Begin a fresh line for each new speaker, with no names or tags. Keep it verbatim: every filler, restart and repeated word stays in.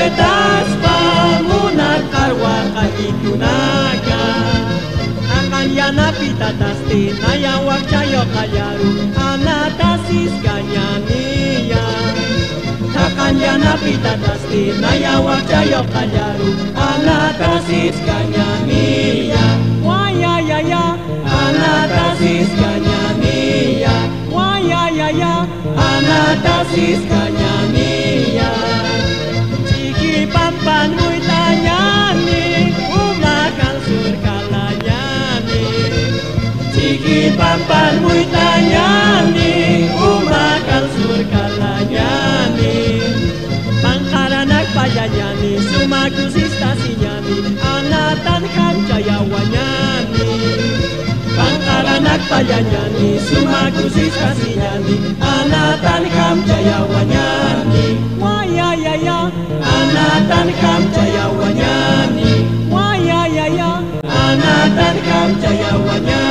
petas pamunat karwa kajitunaga akan yana pita dasti naya wakcayo kayaru anatasis kanyania akan yana pita dasti naya wakcayo kayaru anatasis kanyania waya ya ya anatasis kanyania waya ya ya anatasis kanyania ciki papan muy tanyani umakal surkalanyani ciki papan muy tanyani umakal surkalanyani pangkaranak payanyani sumagus istasinyani anatan kamcayawanyani pangkaranak payanyani sumagus istasinyani anatan kamcayawanyani waya ya ya anatan kamcayawanyani waya ya ya anatan kamcayawanyani